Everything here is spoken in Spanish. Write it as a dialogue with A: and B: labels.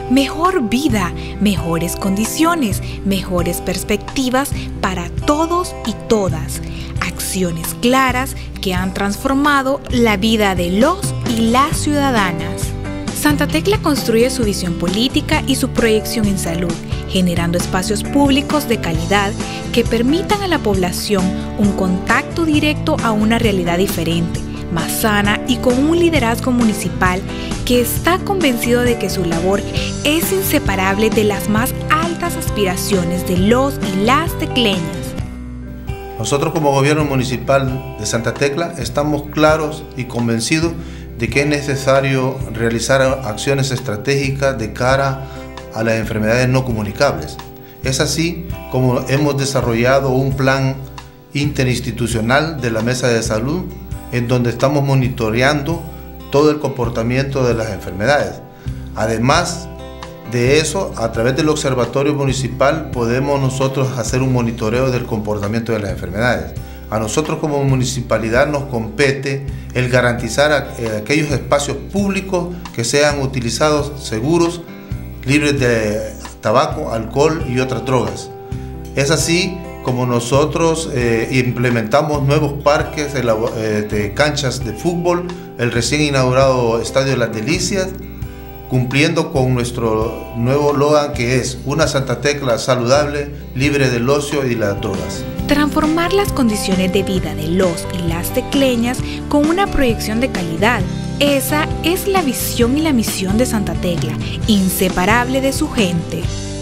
A: mejor vida, mejores condiciones, mejores perspectivas para todos y todas. Acciones claras que han transformado la vida de los y las ciudadanas. Santa Tecla construye su visión política y su proyección en salud, generando espacios públicos de calidad que permitan a la población un contacto directo a una realidad diferente, más sana y con un liderazgo municipal que está convencido de que su labor es inseparable de las más altas aspiraciones de los y las tecleñas.
B: Nosotros como gobierno municipal de Santa Tecla estamos claros y convencidos de que es necesario realizar acciones estratégicas de cara a las enfermedades no comunicables. Es así como hemos desarrollado un plan interinstitucional de la Mesa de Salud en donde estamos monitoreando todo el comportamiento de las enfermedades. Además de eso, a través del Observatorio Municipal podemos nosotros hacer un monitoreo del comportamiento de las enfermedades. A nosotros como municipalidad nos compete el garantizar aquellos espacios públicos que sean utilizados seguros, libres de tabaco, alcohol y otras drogas. Es así como nosotros implementamos nuevos parques de canchas de fútbol, el recién inaugurado Estadio Las Delicias, cumpliendo con nuestro nuevo eslogan que es una Santa Tecla saludable, libre del ocio y las drogas.
A: Transformar las condiciones de vida de los y las tecleñas con una proyección de calidad. Esa es la visión y la misión de Santa Tecla, inseparable de su gente.